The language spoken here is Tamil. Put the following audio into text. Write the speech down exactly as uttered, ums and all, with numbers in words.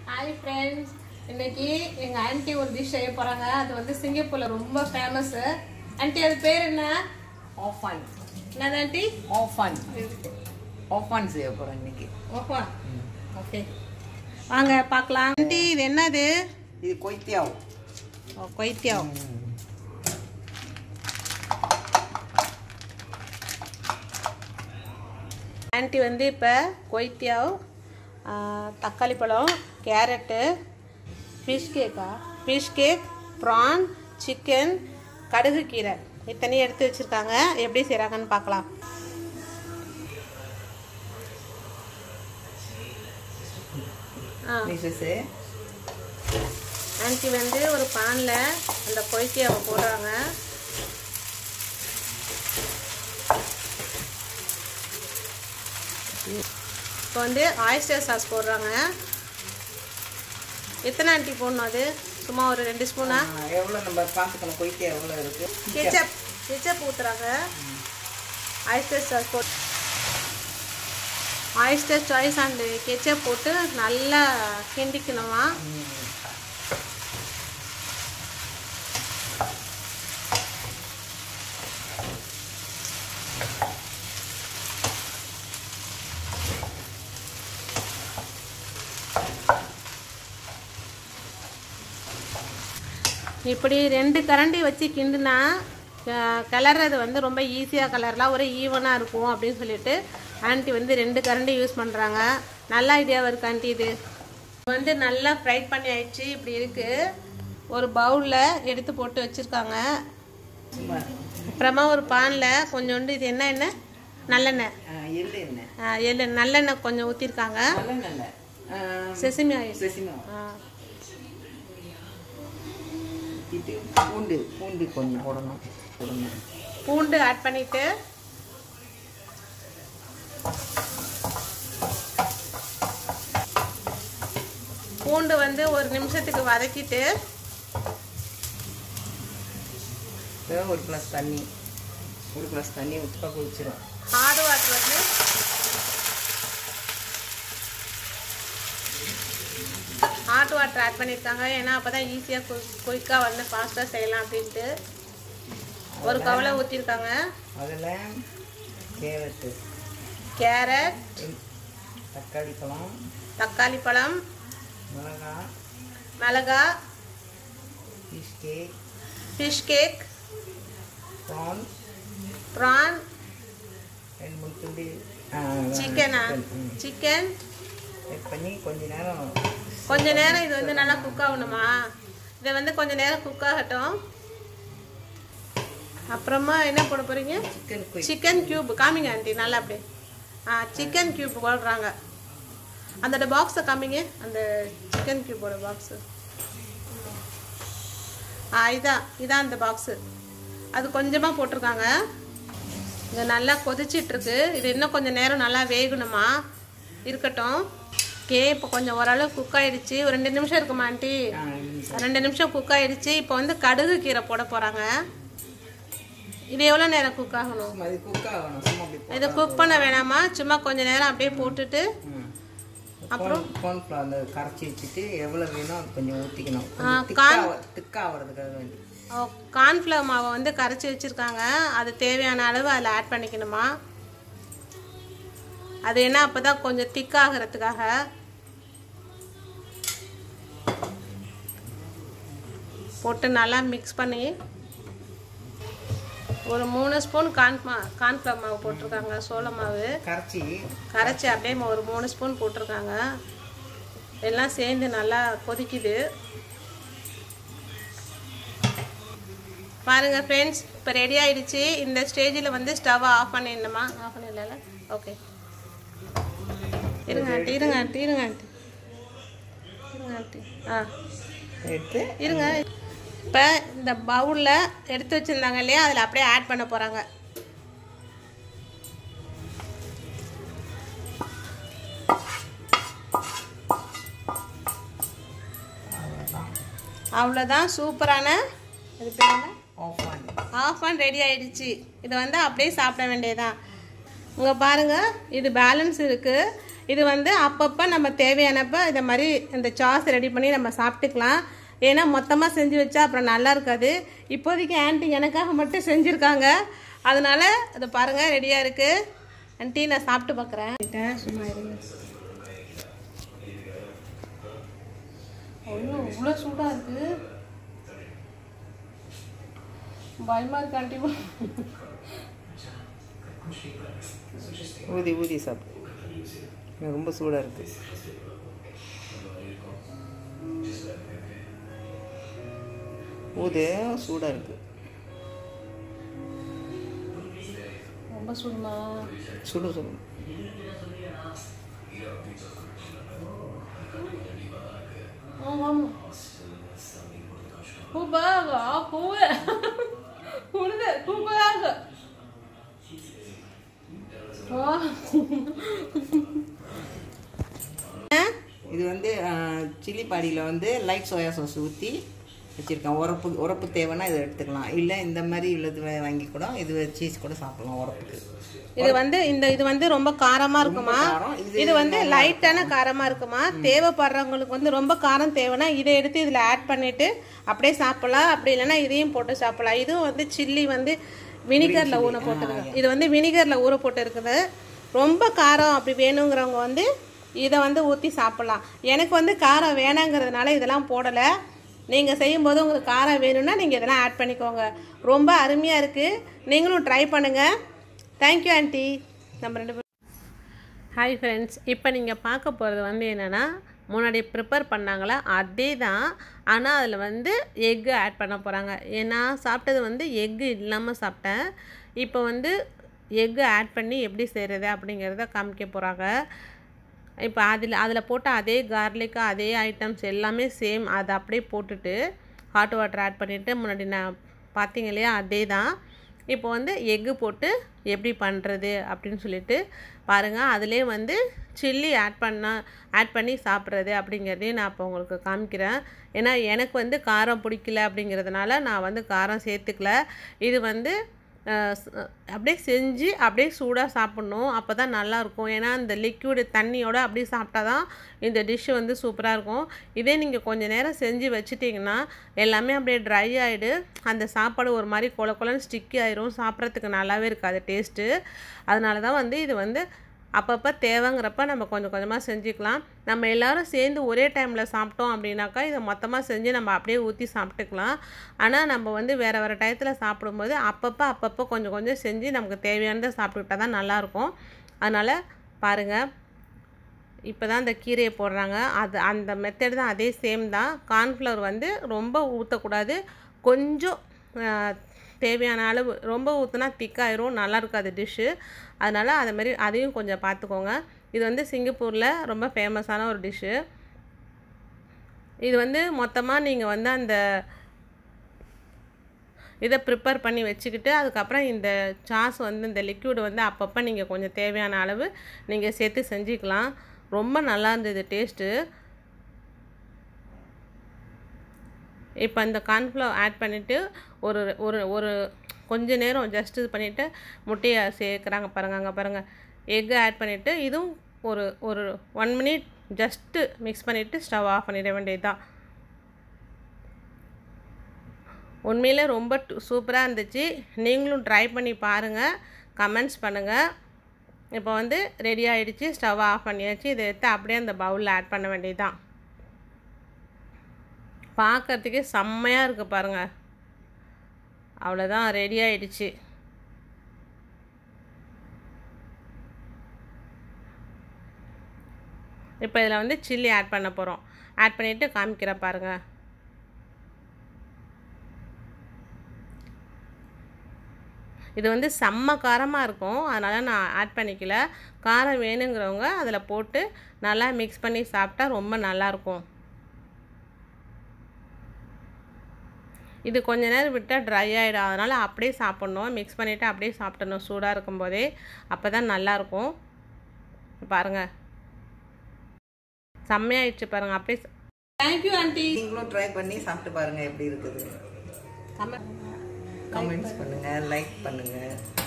Hi friends, இன்னைக்கு எங்க ஆன்ட்டி ஒரு டிஷ் செய்ய போறாங்க. அது வந்து சிங்கப்பூர்ல ரொம்ப ஃபேமஸ். ஆன்ட்டி அது பேர் என்ன? Hor Fun. என்னது aunty? Hor Fun. Hor Fun செய்ய போறோம் இன்னைக்கு. ஓஹோ. ஓகே. வாங்க பார்க்கலாம். ஆன்ட்டி இது என்னது? இது கொய்த்தியாவ். ஓ கொய்த்தியாவ். ஆன்ட்டி வந்து இப்போ கொய்த்தியாவ் தக்காளி பழம் கேரட்டு ஃபிஷ் கேக்கா ஃபிஷ் கேக் ப்ரான் சிக்கன் கடுகு கீரை இத்தனையும் எடுத்து வச்சுருக்காங்க. எப்படி செய்கிறாங்கன்னு பார்க்கலாம். ஆன்ட்டி வந்து ஒரு பானில் அந்த கொய்த்தியாவை போடுறாங்க. இப்போ வந்து ஆயிஸ்டர் சாஸ் போடுறாங்க. எத்தனை ஆன்ட்டி போடணும்? அது சும்மா ஒரு ரெண்டு ஸ்பூனா? எவ்வளோ நம்ம பார்த்துக்கணும். கொய்த்தியா எவ்வளோ இருக்குது. கெச்சப் கெச்சப் ஊற்றுறாங்க. ஆயிஸ்டர் சாஸ் போட்டு ஆயிஸ்டர் சாய்ஸ் அண்டு கெச்சப் போட்டு நல்லா கிண்டிக்கணுமா. இப்படி ரெண்டு கரண்டி வச்சு கிண்டுனா கிளறது வந்து ரொம்ப ஈஸியாக கலர்லாம் ஒரு ஈவனாக இருக்கும் அப்படின்னு சொல்லிட்டு ஆன்ட்டி வந்து ரெண்டு கரண்டி யூஸ் பண்ணுறாங்க. நல்ல ஐடியாவாக இருக்குது ஆன்ட்டி. இது வந்து நல்லா ஃப்ரை பண்ணி ஆயிடுச்சு. இப்படி இருக்குது. ஒரு பவுலில் எடுத்து போட்டு வச்சுருக்காங்க. அப்புறமா ஒரு பானில் கொஞ்சோண்டு இது என்ன எண்ணெய்? நல்லெண்ணெய். எள்ளு நல்லெண்ணெய் கொஞ்சம் ஊற்றிருக்காங்க. Sesame oil. பூண்டு பூண்டு கொஞ்சம் போடணும். பூண்டு ஆட் பண்ணிட்டு பூண்டு வந்து ஒரு நிமிஷத்துக்கு வதக்கிட்டு ஒரு கிளாஸ் தண்ணி ஒரு கிளாஸ் தண்ணி ஊற்றா குடிச்சிடும். ஹார்டு வாட்டர் வந்து ஹாட் வாட்டர் ஆட் பண்ணியிருக்காங்க. ஏன்னா அப்போ தான் ஈஸியாக குய் குயிக்காக வந்து ஃபாஸ்ட்டாக செய்யலாம் அப்படின்ட்டு ஒரு கவலை ஊற்றிருக்காங்க. அதில் கேரட்டு கேரட் தக்காளி பழம் தக்காளி பழம் மிளகா மிளகா fish cake fish cake prawn prawn ரெண்டு மூணு துண்டு சிக்கனா சிக்கன் ஆட் பண்ணி கொஞ்ச நேரம் கொஞ்ச நேரம் இது வந்து நல்லா குக் ஆகணுமா. இதை வந்து கொஞ்ச நேரம் குக் ஆகட்டும். அப்புறமா என்ன போட போகிறீங்க? சிக்கன் சிக்கன் கியூப் காமிங்க ஆண்டி. நல்லா அப்படியே ஆ சிக்கன் கியூப் போடுறாங்க. அந்த பாக்ஸை காமிங்க. அந்த சிக்கன் கியூபோட பாக்ஸு ஆ இதான் இதான் அந்த பாக்ஸு. அது கொஞ்சமாக போட்டிருக்காங்க. இது நல்லா கொதிச்சிட்ருக்கு. இது இன்னும் கொஞ்சம் நேரம் நல்லா வேகணுமா. இருக்கட்டும். ஓகே, இப்போ கொஞ்சம் ஓரளவு குக் ஆகிடுச்சு. ஒரு ரெண்டு நிமிஷம் இருக்குமா ஆண்டி? ரெண்டு நிமிஷம் குக் ஆகிடுச்சு. இப்போ வந்து கடுகு கீரை போட போகிறாங்க. இது எவ்வளோ நேரம் குக் ஆகணும்? இதை குக் பண்ண வேணாமா? சும்மா கொஞ்சம் நேரம் அப்படியே போட்டுட்டு அப்புறம் கார்ன்ஃப்ளவர் கரைச்சி வச்சுட்டு எவ்வளோ வேணும் அது கொஞ்சம் ஊற்றிக்கணும். திக்காகிறதுக்காக வேண்டி கார்ன்ஃப்ளவர் மாவை வந்து கரைச்சி வச்சுருக்காங்க. அது தேவையான அளவு அதில் ஆட் பண்ணிக்கணுமா. அது என்ன அப்போ தான் கொஞ்சம் திக்காகிறதுக்காக. போட்டு நல்லா மிக்ஸ் பண்ணி ஒரு மூணு ஸ்பூன் கார்ன்மா கார்ன்ஃப்ளவர் மாவு போட்டிருக்காங்க. சோள மாவு கரைச்சி கரைச்சி அப்படியே ஒரு மூணு ஸ்பூன் போட்டிருக்காங்க. எல்லாம் சேர்ந்து நல்லா கொதிக்குது பாருங்க ஃப்ரெண்ட்ஸ். இப்போ ரெடி ஆகிடுச்சு. இந்த ஸ்டேஜில் வந்து ஸ்டவ்வை ஆஃப் பண்ணிடணுமா? ஆஃப் பண்ணிடல. ஓகே, இருங்க ஆண்டி இருங்க ஆண்டி இருங்க ஆண்டி இருங்க ஆண்டி ஆ எடுத்து இருங்க. இப்போ இந்த பவுலில் எடுத்து வச்சுருந்தாங்க இல்லையா, அதில் அப்படியே ஆட் பண்ண போகிறாங்க. அவ்வளோதான். சூப்பரான இது பேர் ஆஃப் ஃபன் ரெடி ஆகிடுச்சு. இதை வந்து அப்படியே சாப்பிட வேண்டியதான். இங்கே பாருங்கள், இது பேலன்ஸ் இருக்குது. இது வந்து அப்பப்போ நம்ம தேவையானப்போ இதை மாதிரி இந்த சாஸ் ரெடி பண்ணி நம்ம சாப்பிட்டுக்கலாம். ஏன்னா மொத்தமாக செஞ்சு வச்சா அப்புறம் நல்லா இருக்காது. இப்போதைக்கு ஆண்டி எனக்காக மட்டும் செஞ்சுருக்காங்க. அதனால் அதை பாருங்கள் ரெடியாக இருக்குது. ஆண்டி நான் சாப்பிட்டு பார்க்குறேன். சும்மா இருங்க. ஐயோ இவ்வளோ சூடாக இருக்குது. பயமாக இருக்கு ஆண்டி. ஊதி ஊதி சாப்பிடு. ரொம்ப சூடாக இருக்குது. ஊது சூடாக இருக்குது. ரொம்ப சூடுமா? சுடு சுடு. Kubaga, kuwe, kuwe, kubaga. இது வந்து சில்லி பாடியில் வந்து லைட் சோயா சாஸ் ஊற்றி வச்சுருக்கேன். உரப்பு உரப்பு தேவைன்னா இதை எடுத்துக்கலாம். இல்லை இந்த மாதிரி உள்ளது வாங்கி கூட இது சீஸ் கூட சாப்பிடலாம் உரப்புக்கு. இது வந்து இந்த இது வந்து ரொம்ப காரமாக இருக்குமா? இது வந்து லைட்டான காரமாக இருக்குமா? தேவைப்படுறவங்களுக்கு வந்து ரொம்ப காரம் தேவைன்னா இதை எடுத்து இதில் ஆட் பண்ணிவிட்டு அப்படியே சாப்பிடலாம். அப்படி இல்லைன்னா இதையும் போட்டு சாப்பிடலாம். இதுவும் வந்து சில்லி வந்து வினிகரில் ஊற போட்டுருக்கு. இது வந்து வினிகரில் ஊற போட்டு இருக்குது. ரொம்ப காரம் அப்படி வேணுங்கிறவங்க வந்து இதை வந்து ஊற்றி சாப்பிட்லாம். எனக்கு வந்து காரம் வேணாங்கிறதுனால இதெல்லாம் போடலை. நீங்கள் செய்யும்போது உங்களுக்கு காரம் வேணும்னா நீங்கள் இதெல்லாம் ஆட் பண்ணிக்கோங்க. ரொம்ப அருமையாக இருக்குது. நீங்களும் ட்ரை பண்ணுங்கள். Thank you aunty. நம்ம ரெண்டு பேரும் ஹாய் ஃப்ரெண்ட்ஸ். இப்போ நீங்கள் பார்க்க போகிறது வந்து என்னென்னா முன்னாடி ப்ரிப்பேர் பண்ணாங்களா அதே தான். ஆனால் அதில் வந்து எக்கு ஆட் பண்ண போகிறாங்க. ஏன்னா சாப்பிட்டது வந்து எக்கு இல்லாமல் சாப்பிட்டேன். இப்போ வந்து எக்கு ஆட் பண்ணி எப்படி செய்கிறது அப்படிங்கிறத காமிக்க போகிறாங்க. இப்போ அதில் அதில் போட்ட அதே கார்லிக்கு அதே ஐட்டம்ஸ் எல்லாமே சேம் அதை அப்படியே போட்டுட்டு ஹாட் வாட்டர் ஆட் பண்ணிவிட்டு முன்னாடி நான் பார்த்தீங்க இல்லையா அதே தான். இப்போ வந்து எக்கு போட்டு எப்படி பண்ணுறது அப்படின்னு சொல்லிட்டு பாருங்கள். அதிலே வந்து சில்லி ஆட் பண்ண ஆட் பண்ணி சாப்பிட்றது அப்படிங்கிறதையும் நான் இப்போ உங்களுக்கு காமிக்கிறேன். ஏன்னா எனக்கு வந்து காரம் பிடிக்கல அப்படிங்கிறதுனால நான் வந்து காரம் சேர்த்துக்கல. இது வந்து அப்படியே செஞ்சு அப்படியே சூடாக சாப்பிட்ணும். அப்போ தான் நல்லாயிருக்கும். ஏன்னா இந்த லிக்விடு தண்ணியோடு அப்படியே சாப்பிட்டா தான் இந்த டிஷ்ஷு வந்து சூப்பராக இருக்கும். இதே நீங்கள் கொஞ்சம் நேரம் செஞ்சு வச்சுட்டிங்கன்னா எல்லாமே அப்படியே ட்ரை ஆகிடு. அந்த சாப்பாடு ஒரு மாதிரி கொல கொலன்னு ஸ்டிக்கி ஆயிரும். சாப்பிட்றதுக்கு நல்லாவே இருக்காது டேஸ்ட்டு. அதனால தான் வந்து இது வந்து அப்பப்போ தேவைங்கிறப்ப நம்ம கொஞ்சம் கொஞ்சமாக செஞ்சுக்கலாம். நம்ம எல்லோரும் சேர்ந்து ஒரே டைமில் சாப்பிட்டோம் அப்படின்னாக்கா இதை மொத்தமாக செஞ்சு நம்ம அப்படியே ஊற்றி சாப்பிட்டுக்கலாம். ஆனால் நம்ம வந்து வேறு வேறு டயத்தில் சாப்பிடும்போது அப்பப்போ அப்பப்போ கொஞ்சம் கொஞ்சம் செஞ்சு நமக்கு தேவையானதை சாப்பிட்டுக்கிட்டா தான் நல்லாயிருக்கும். அதனால் பாருங்கள் இப்போ தான் இந்த கீரையை போடுறாங்க. அது அந்த மெத்தட் தான் அதே சேம் தான். கார்ன்ஃப்ளவர் வந்து ரொம்ப ஊற்றக்கூடாது. கொஞ்சம் தேவையான அளவு. ரொம்ப ஊற்றினா திக்காயிரும், நல்லா இருக்காது டிஷ்ஷு. அதனால் அது மாதிரி அதையும் கொஞ்சம் பார்த்துக்கோங்க. இது வந்து சிங்கப்பூரில் ரொம்ப ஃபேமஸான ஒரு டிஷ்ஷு. இது வந்து மொத்தமாக நீங்கள் வந்து அந்த இதை ப்ரிப்பேர் பண்ணி வச்சுக்கிட்டு அதுக்கப்புறம் இந்த சாஸ் வந்து இந்த லிக்விட் வந்து அப்பப்போ நீங்கள் கொஞ்சம் தேவையான அளவு நீங்கள் சேர்த்து செஞ்சுக்கலாம். ரொம்ப நல்லா இருந்தது டேஸ்ட்டு. இப்போ இந்த கார்ன்ஃப்ளவர் ஆட் பண்ணிவிட்டு ஒரு ஒரு ஒரு கொஞ்ச நேரம் ஜஸ்ட் இது பண்ணிவிட்டு முட்டையை சேர்க்குறாங்க பாருங்கள். அங்கே பாருங்கள் எக்கு ஆட் பண்ணிவிட்டு இதுவும் ஒரு ஒரு ஒன் மினிட் ஜஸ்ட்டு மிக்ஸ் பண்ணிவிட்டு ஸ்டவ் ஆஃப் பண்ணிட வேண்டியது தான். உண்மையிலே ரொம்ப சூப்பராக இருந்துச்சு. நீங்களும் ட்ரை பண்ணி பாருங்கள், கமெண்ட்ஸ் பண்ணுங்கள். இப்போ வந்து ரெடி ஆகிடுச்சு. ஸ்டவ் ஆஃப் பண்ணியாச்சு. இதை எடுத்து அப்படியே அந்த பவுலில் ஆட் பண்ண வேண்டியது தான். பார்க்குறதுக்கே செம்மையாக இருக்குது பாருங்கள். அவ்வளோதான், ரெடி ஆகிடுச்சு. இப்போ இதில் வந்து சில்லி ஆட் பண்ண போகிறோம். ஆட் பண்ணிவிட்டு காமிக்கிற பாருங்கள். இது வந்து செம்ம காரமாக இருக்கும். அதனால் நான் ஆட் பண்ணிக்கல. காரம் வேணுங்கிறவங்க அதில் போட்டு நல்லா மிக்ஸ் பண்ணி சாப்பிட்டா ரொம்ப நல்லாயிருக்கும். இது கொஞ்ச நேரம் விட்டால் ட்ரை ஆகிடும். அதனால் அப்படியே சாப்பிட்ணும். மிக்ஸ் பண்ணிவிட்டு அப்படியே சாப்பிடணும் சூடாக இருக்கும்போதே. அப்போ தான் நல்லாயிருக்கும். பாருங்கள் செம்மையாயிடுச்சு பாருங்கள். அப்படியே தேங்க்யூ ஆண்டி. நீங்களும் ட்ரை பண்ணி சாப்பிட்டு பாருங்கள் எப்படி இருக்குது. கமெண்ட்ஸ் பண்ணுங்கள், லைக் பண்ணுங்கள்.